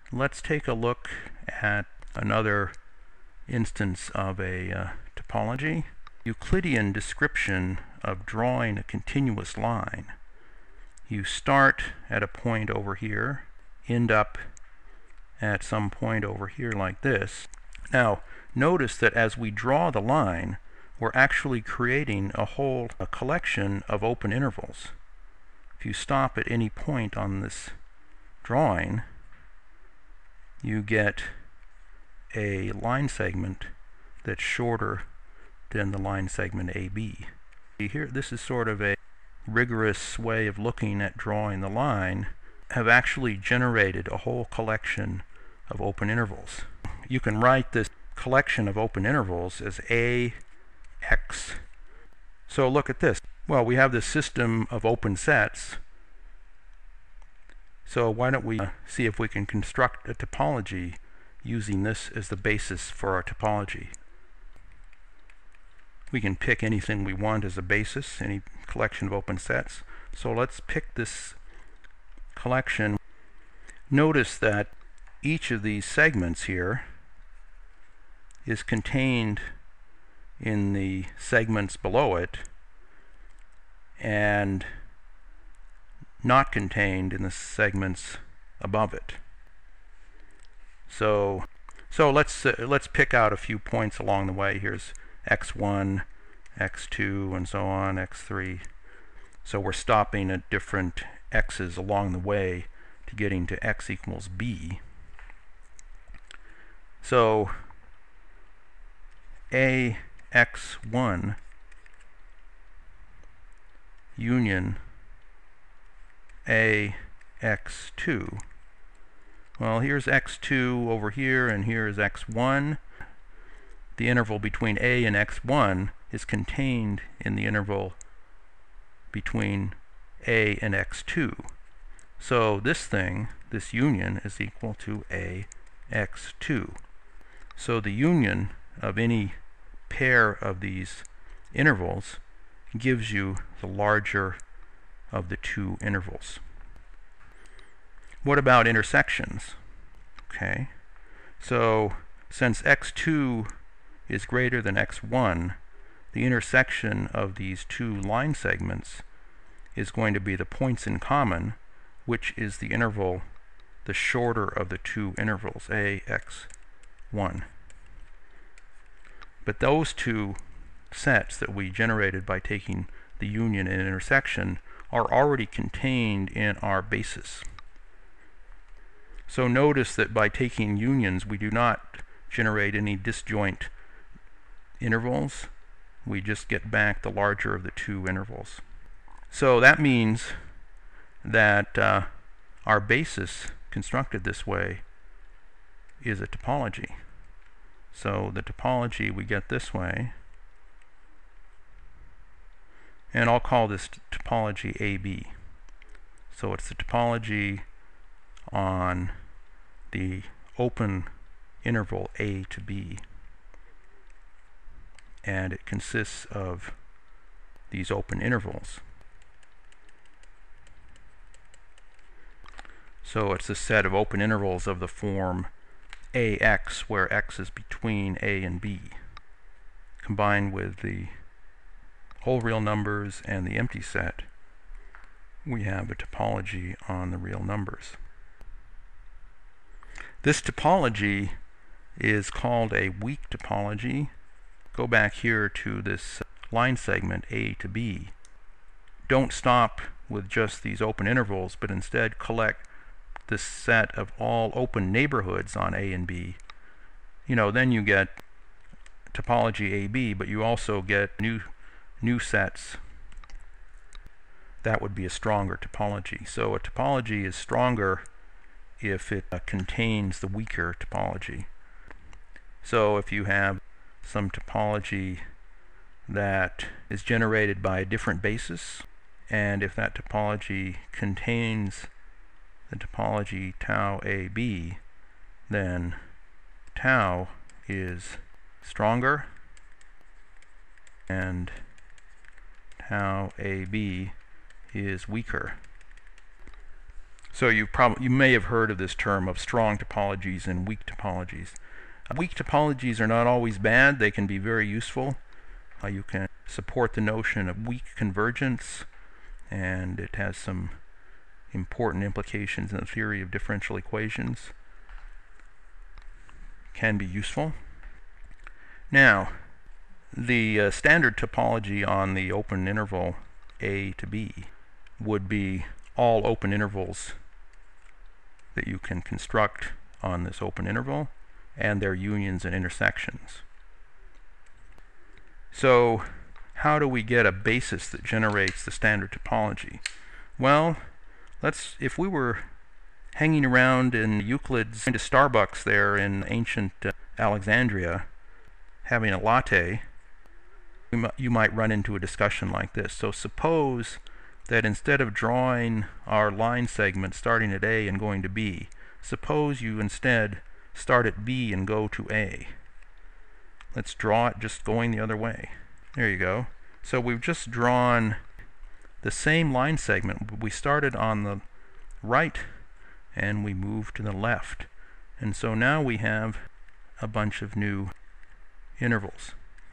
Let's take a look at another instance of a topology. Euclidean description of drawing a continuous line. You start at a point over here, end up at some point over here like this. Now, notice that as we draw the line, we're actually creating a collection of open intervals. If you stop at any point on this drawing, you get a line segment that's shorter than the line segment AB. Here, this is sort of a rigorous way of looking at drawing the line, have actually generated a whole collection of open intervals. You can write this collection of open intervals as AX. So look at this. Well, we have this system of open sets. So why don't we see if we can construct a topology using this as the basis for our topology. We can pick anything we want as a basis, any collection of open sets. So let's pick this collection. Notice that each of these segments here is contained in the segments below it and not contained in the segments above it. So let's pick out a few points along the way. Here's x1, x2, and so on, x3. So we're stopping at different x's along the way to getting to x equals b. So ax1 union ax2. Well, here's x2 over here, and here is x1. The interval between a and x1 is contained in the interval between a and x2. So this union is equal to ax2. So the union of any pair of these intervals gives you the larger of the two intervals. What about intersections? Okay, so since x2 is greater than x1, the intersection of these two line segments is going to be the points in common, which is the interval, the shorter of the two intervals, ax1. But those two sets that we generated by taking the union and intersection are already contained in our basis. So notice that by taking unions, we do not generate any disjoint intervals. We just get back the larger of the two intervals. So that means that our basis constructed this way is a topology. So the topology we get this way, and I'll call this topology AB. So it's the topology on the open interval A to B, and it consists of these open intervals. So it's a set of open intervals of the form AX, where X is between A and B, combined with the whole real numbers and the empty set. We have a topology on the real numbers. This topology is called a weak topology. Go back here to this line segment A to B. Don't stop with just these open intervals, but instead collect this set of all open neighborhoods on A and B. Then you get topology AB, but you also get new sets. That would be a stronger topology. So a topology is stronger if it contains the weaker topology. So if you have some topology that is generated by a different basis, and if that topology contains the topology tau AB, then tau is stronger and tau AB is weaker. So you may have heard of this term of strong topologies and weak topologies. Weak topologies are not always bad. They can be very useful. You can support the notion of weak convergence, and it has some important implications in the theory of differential equations. Can be useful. Now, the standard topology on the open interval A to B would be all open intervals that you can construct on this open interval and their unions and intersections. So how do we get a basis that generates the standard topology? Well, if we were hanging around in Euclid's into Starbucks there in ancient Alexandria having a latte, you might run into a discussion like this. So suppose that instead of drawing our line segment starting at A and going to B, suppose you instead start at B and go to A. Let's draw it just going the other way. There you go. So we've just drawn the same line segment. We started on the right and we moved to the left. And so now we have a bunch of new intervals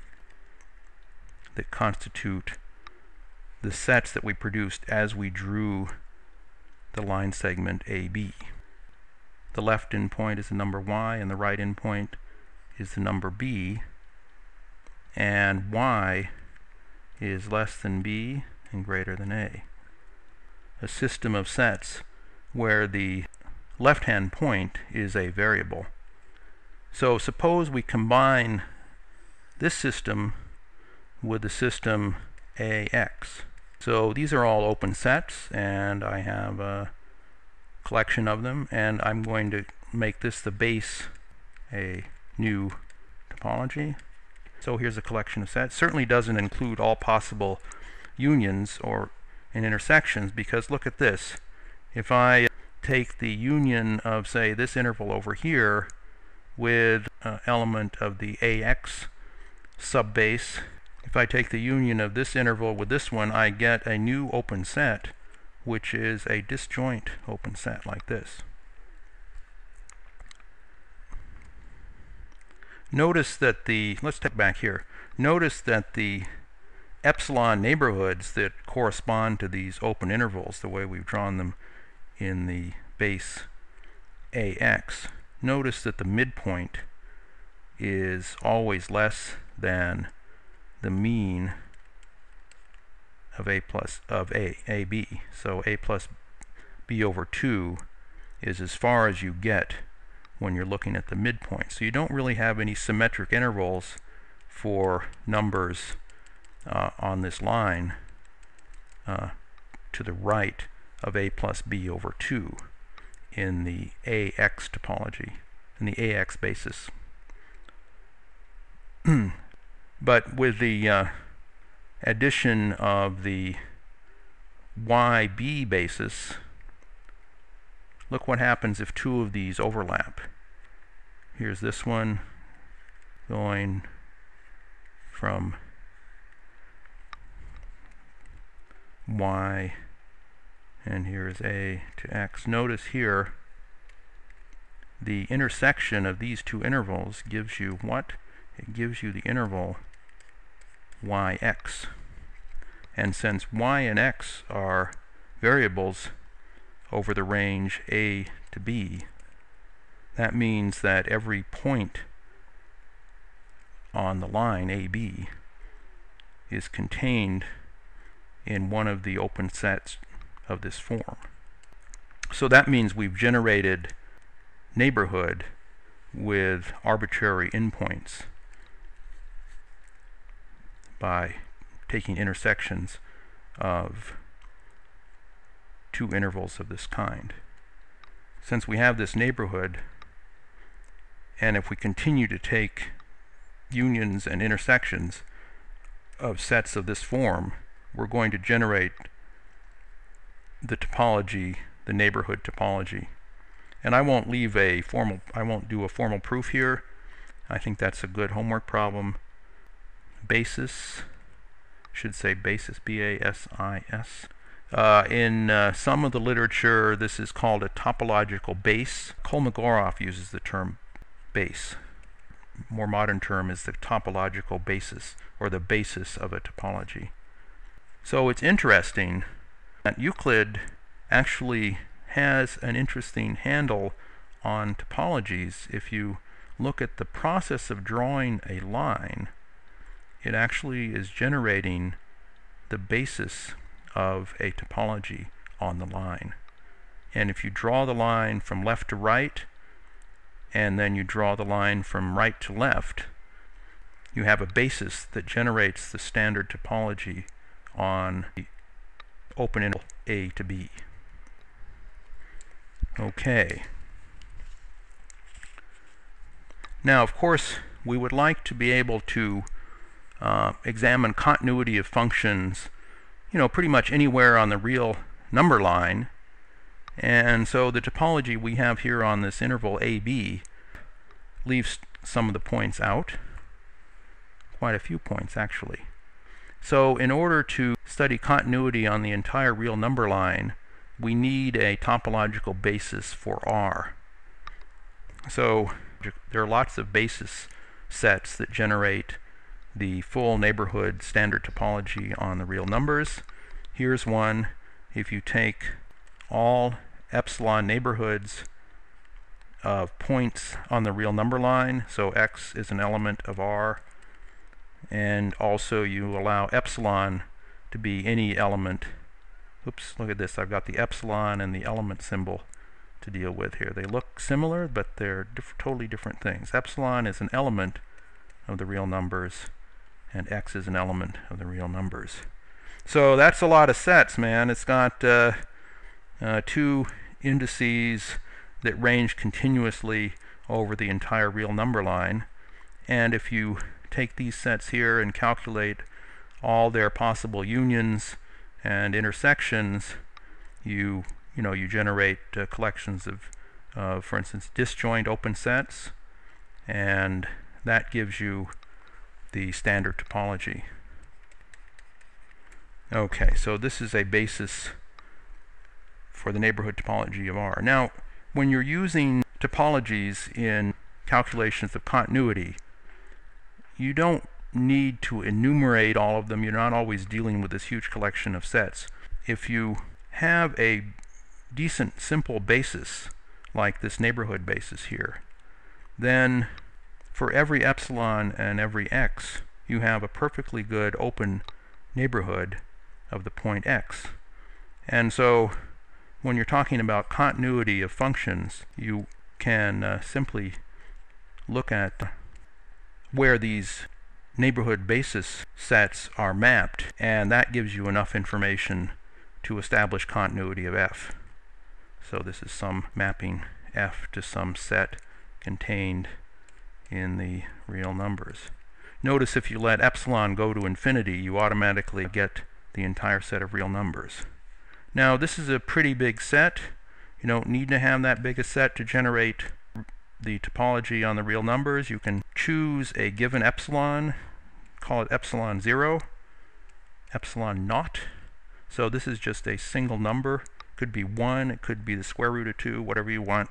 that constitute the sets that we produced as we drew the line segment AB. The left endpoint is the number y, and the right endpoint is the number b, and y is less than b and greater than a. A system of sets where the left-hand point is a variable. So suppose we combine this system with the system AX. So these are all open sets, and I have a collection of them, and I'm going to make this the base, a new topology. So here's a collection of sets. Certainly doesn't include all possible unions or intersections, because look at this. If I take the union of, say, this interval over here with an element of the AX subbase, if I take the union of this interval with this one, I get a new open set, which is a disjoint open set like this. Notice that let's take back here. Notice that the epsilon neighborhoods that correspond to these open intervals, the way we've drawn them in the base AX, notice that the midpoint is always less than the mean of AB. So A plus B over 2 is as far as you get when you're looking at the midpoint. So you don't really have any symmetric intervals for numbers on this line to the right of A plus B over 2 in the AX topology, in the AX basis. But with the addition of the YB basis, look what happens if two of these overlap. Here's this one going from Y, and here's A to X. Notice here the intersection of these two intervals gives you what? It gives you the interval Yx. And since Y and X are variables over the range A to B, that means that every point on the line AB is contained in one of the open sets of this form. So that means we've generated neighborhood with arbitrary endpoints by taking intersections of two intervals of this kind. Since we have this neighborhood, and if we continue to take unions and intersections of sets of this form, we're going to generate the topology, the neighborhood topology. And I won't do a formal proof here. I think that's a good homework problem. Basis, should say basis, B-A-S-I-S, In some of the literature, this is called a topological base. Kolmogorov uses the term base. More modern term is the topological basis, or the basis of a topology. So it's interesting that Euclid actually has an interesting handle on topologies. If you look at the process of drawing a line, it actually is generating the basis of a topology on the line. And if you draw the line from left to right, and then you draw the line from right to left, you have a basis that generates the standard topology on the open interval A to B. Okay. Now, of course, we would like to be able to examine continuity of functions, pretty much anywhere on the real number line. And so the topology we have here on this interval AB leaves some of the points out, quite a few points actually. So in order to study continuity on the entire real number line, we need a topological basis for R. So there are lots of basis sets that generate the full neighborhood standard topology on the real numbers. Here's one. If you take all epsilon neighborhoods of points on the real number line, so x is an element of R, and also you allow epsilon to be any element. Oops, look at this. I've got the epsilon and the element symbol to deal with here. They look similar, but they're totally different things. Epsilon is an element of the real numbers, and x is an element of the real numbers. So that's a lot of sets, man. It's got two indices that range continuously over the entire real number line. And if you take these sets here and calculate all their possible unions and intersections, you generate collections of, for instance, disjoint open sets, and that gives you the standard topology. Okay, so this is a basis for the neighborhood topology of R. Now, when you're using topologies in calculations of continuity, you don't need to enumerate all of them. You're not always dealing with this huge collection of sets. If you have a decent simple basis, like this neighborhood basis here, then for every epsilon and every x, you have a perfectly good open neighborhood of the point x. And so when you're talking about continuity of functions, you can simply look at where these neighborhood basis sets are mapped, and that gives you enough information to establish continuity of f. So this is some mapping f to some set contained in the real numbers. Notice if you let epsilon go to infinity, you automatically get the entire set of real numbers. Now, this is a pretty big set. You don't need to have that big a set to generate the topology on the real numbers. You can choose a given epsilon, call it epsilon 0, epsilon naught. So this is just a single number. It could be 1, it could be the square root of 2, whatever you want.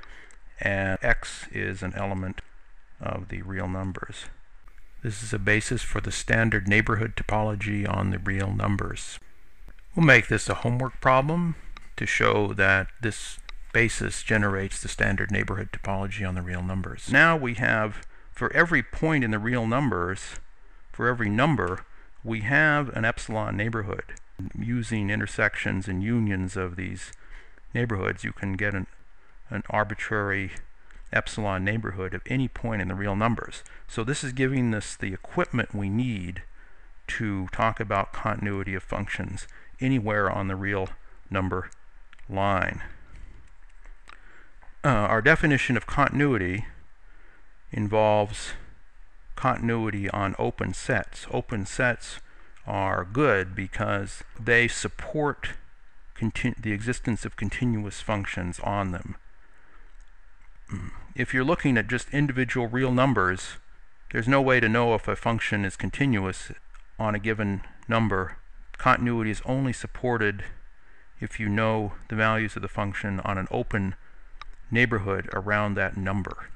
And x is an element of the real numbers. This is a basis for the standard neighborhood topology on the real numbers. We'll make this a homework problem to show that this basis generates the standard neighborhood topology on the real numbers. Now we have, for every point in the real numbers, for every number, we have an epsilon neighborhood. Using intersections and unions of these neighborhoods, you can get an arbitrary epsilon neighborhood of any point in the real numbers. So this is giving us the equipment we need to talk about continuity of functions anywhere on the real number line. Our definition of continuity involves continuity on open sets. Open sets are good because they support the existence of continuous functions on them. If you're looking at just individual real numbers, there's no way to know if a function is continuous on a given number. Continuity is only supported if you know the values of the function on an open neighborhood around that number.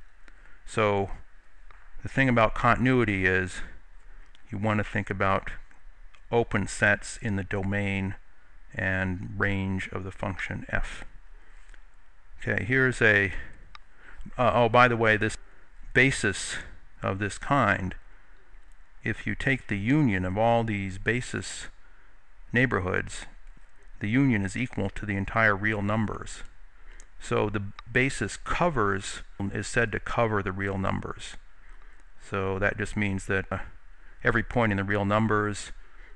So the thing about continuity is you want to think about open sets in the domain and range of the function f. Okay, here's a oh, by the way, this basis of this kind, if you take the union of all these basis neighborhoods, the union is equal to the entire real numbers. So the basis covers is said to cover the real numbers. So that just means that every point in the real numbers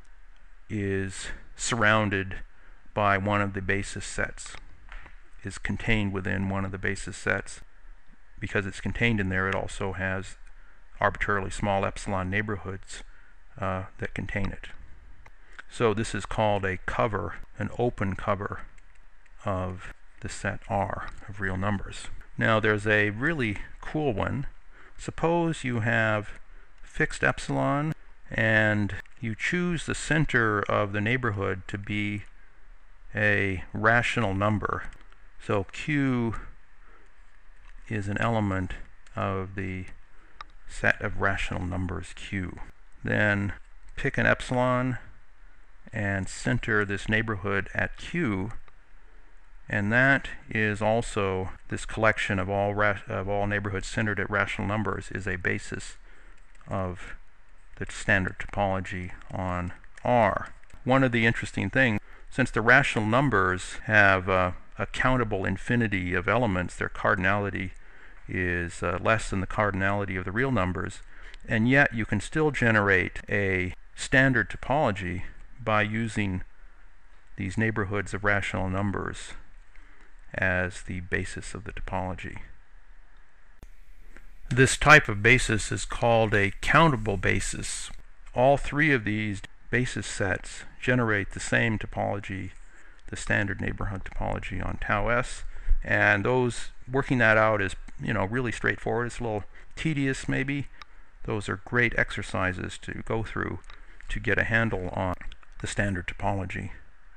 is surrounded by one of the basis sets, is contained within one of the basis sets. Because it's contained in there, it also has arbitrarily small epsilon neighborhoods that contain it. So this is called a cover, an open cover of the set R of real numbers. Now there's a really cool one. Suppose you have fixed epsilon and you choose the center of the neighborhood to be a rational number. So Q is an element of the set of rational numbers Q. Then pick an epsilon and center this neighborhood at Q, and that is also this collection of all neighborhoods centered at rational numbers is a basis of the standard topology on R. One of the interesting things, since the rational numbers have a countable infinity of elements, their cardinality is less than the cardinality of the real numbers, and yet you can still generate a standard topology by using these neighborhoods of rational numbers as the basis of the topology. This type of basis is called a countable basis. All three of these basis sets generate the same topology, the standard neighborhood topology on tau s, and those working that out is really straightforward. It's a little tedious maybe. Those are great exercises to go through to get a handle on the standard topology.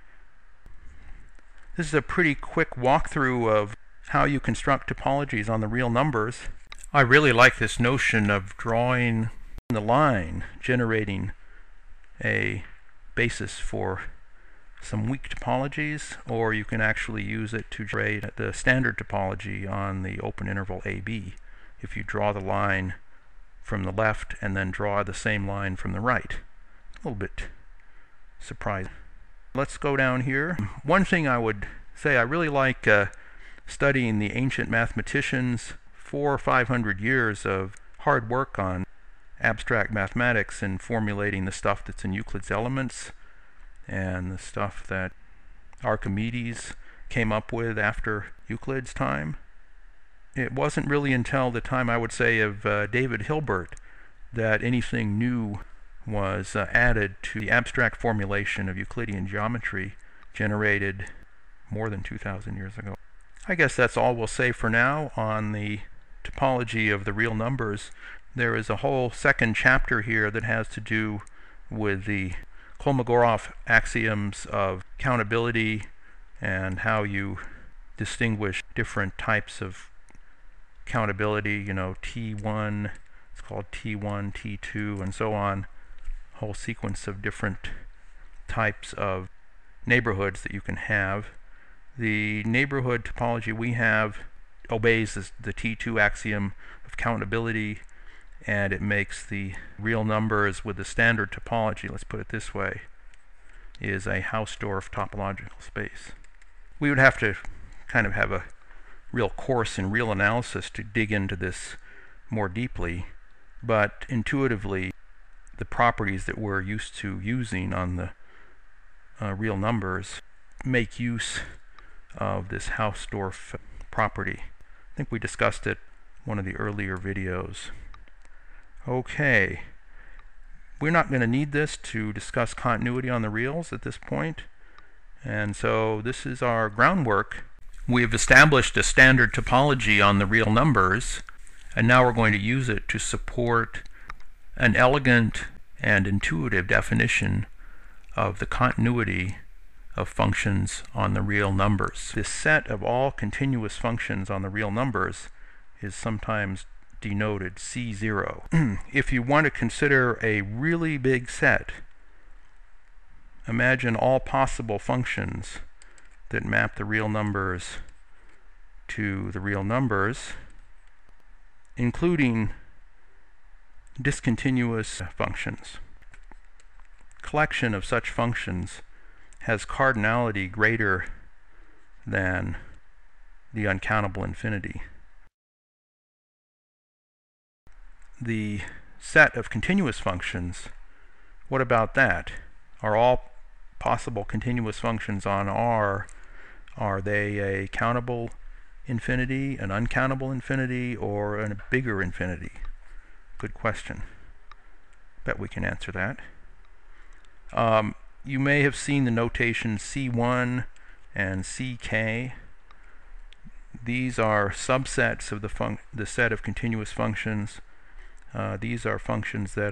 This is a pretty quick walkthrough of how you construct topologies on the real numbers. I really like this notion of drawing the line, generating a basis for some weak topologies, or you can actually use it to generate the standard topology on the open interval AB if you draw the line from the left and then draw the same line from the right. A little bit surprising. Let's go down here. One thing I would say, I really like studying the ancient mathematicians. 400 or 500 years of hard work on abstract mathematics and formulating the stuff that's in Euclid's Elements and the stuff that Archimedes came up with after Euclid's time. It wasn't really until the time, I would say, of David Hilbert that anything new was added to the abstract formulation of Euclidean geometry generated more than 2,000 years ago. I guess that's all we'll say for now on the topology of the real numbers. There is a whole second chapter here that has to do with the Kolmogorov axioms of countability and how you distinguish different types of countability, T1, it's called T1, T2, and so on. A whole sequence of different types of neighborhoods that you can have. The neighborhood topology we have obeys the T2 axiom of countability, and it makes the real numbers with the standard topology, let's put it this way, is a Hausdorff topological space. We would have to kind of have a real course in real analysis to dig into this more deeply, but intuitively the properties that we're used to using on the real numbers make use of this Hausdorff property. I think we discussed it in one of the earlier videos. Okay, we're not going to need this to discuss continuity on the reals at this point, and so this is our groundwork. We've established a standard topology on the real numbers, and now we're going to use it to support an elegant and intuitive definition of the continuity of functions on the real numbers. This set of all continuous functions on the real numbers is sometimes denoted C0. If you want to consider a really big set, imagine all possible functions that map the real numbers to the real numbers, including discontinuous functions. Collection of such functions has cardinality greater than the uncountable infinity. The set of continuous functions, what about that? Are all possible continuous functions on R, are they a countable infinity, an uncountable infinity, or a bigger infinity? Good question. Bet we can answer that. You may have seen the notation C1 and CK. These are subsets of the set of continuous functions. These are functions that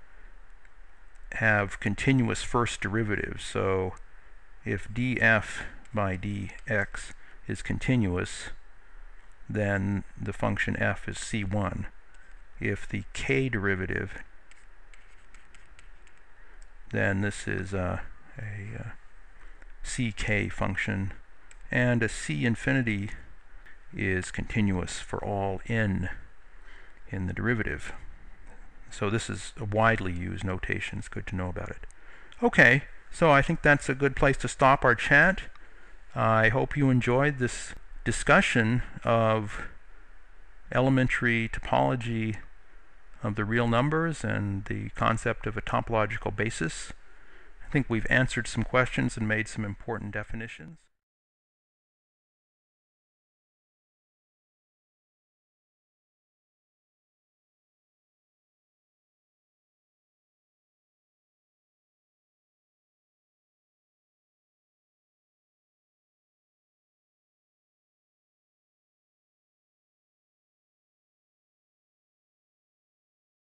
have continuous first derivatives. So if df by dx is continuous, then the function f is C1. If the k derivative, then this is a ck function, and a c infinity is continuous for all n in the derivative. So this is a widely used notation. It's good to know about it. Okay, so I think that's a good place to stop our chat. I hope you enjoyed this discussion of elementary topology of the real numbers and the concept of a topological basis. I think we've answered some questions and made some important definitions.